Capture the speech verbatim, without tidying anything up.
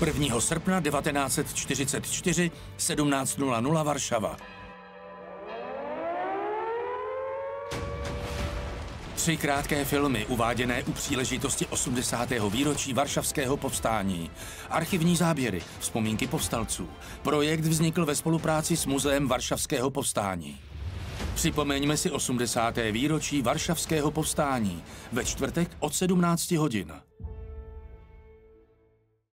prvního srpna devatenáct set čtyřicet čtyři, sedmnáct nula nula Varšava. Tři krátké filmy uváděné u příležitosti osmdesátého výročí Varšavského povstání. Archivní záběry, vzpomínky povstalců. Projekt vznikl ve spolupráci s Muzeem Varšavského povstání. Připomeňme si osmdesáté výročí Varšavského povstání ve čtvrtek od sedmnácti hodin.